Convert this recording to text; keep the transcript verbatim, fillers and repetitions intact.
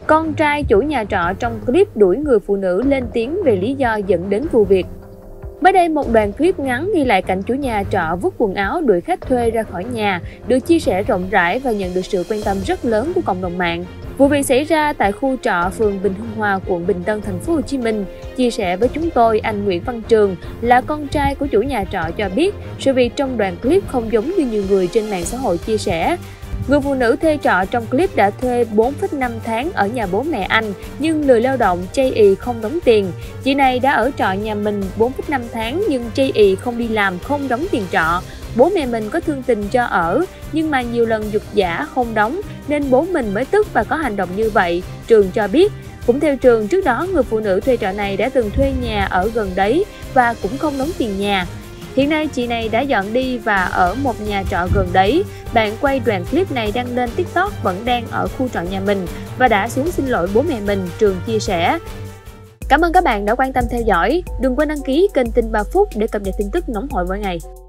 Con trai chủ nhà trọ trong clip đuổi người phụ nữ lên tiếng về lý do dẫn đến vụ việc. Mới đây, một đoạn clip ngắn ghi lại cảnh chủ nhà trọ vứt quần áo đuổi khách thuê ra khỏi nhà được chia sẻ rộng rãi và nhận được sự quan tâm rất lớn của cộng đồng mạng. Vụ việc xảy ra tại khu trọ phường Bình Hưng Hòa, quận Bình Tân, thành phố Hồ Chí Minh. Chia sẻ với chúng tôi, anh Nguyễn Văn Trường là con trai của chủ nhà trọ cho biết, sự việc trong đoạn clip không giống như nhiều người trên mạng xã hội chia sẻ. Người phụ nữ thuê trọ trong clip đã thuê bốn phẩy năm tháng ở nhà bố mẹ anh, nhưng lười lao động, chây ì không đóng tiền. Chị này đã ở trọ nhà mình bốn phẩy năm tháng nhưng chây ì không đi làm, không đóng tiền trọ. Bố mẹ mình có thương tình cho ở, nhưng mà nhiều lần giục giã không đóng nên bố mình mới tức và có hành động như vậy, Trường cho biết. Cũng theo Trường, trước đó người phụ nữ thuê trọ này đã từng thuê nhà ở gần đấy và cũng không đóng tiền nhà. Hiện nay chị này đã dọn đi và ở một nhà trọ gần đấy. Bạn quay đoạn clip này đăng lên TikTok vẫn đang ở khu trọ nhà mình và đã xuống xin lỗi bố mẹ mình, Trường chia sẻ. Cảm ơn các bạn đã quan tâm theo dõi. Đừng quên đăng ký kênh Tin ba Phút để cập nhật tin tức nóng hổi mỗi ngày.